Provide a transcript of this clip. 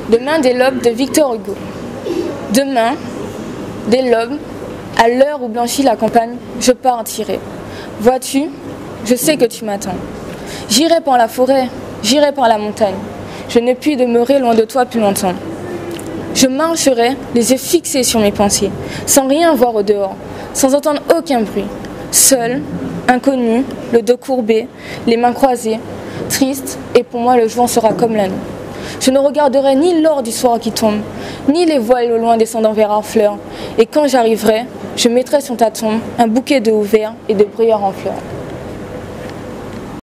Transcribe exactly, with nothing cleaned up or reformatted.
Demain des lobes de Victor Hugo. Demain des lobes, à l'heure où blanchit la campagne, je pars en tirer. Vois-tu, je sais que tu m'attends. J'irai par la forêt, j'irai par la montagne. Je ne puis demeurer loin de toi plus longtemps. Je marcherai, les yeux fixés sur mes pensées, sans rien voir au dehors, sans entendre aucun bruit. Seul, inconnu, le dos courbé, les mains croisées, triste, et pour moi le jour sera comme la nuit. Je ne regarderai ni l'or du soir qui tombe, ni les voiles au loin descendant vers Harfleur. Et quand j'arriverai, je mettrai sur ta tombe un bouquet de houverts et de bruyères en fleurs.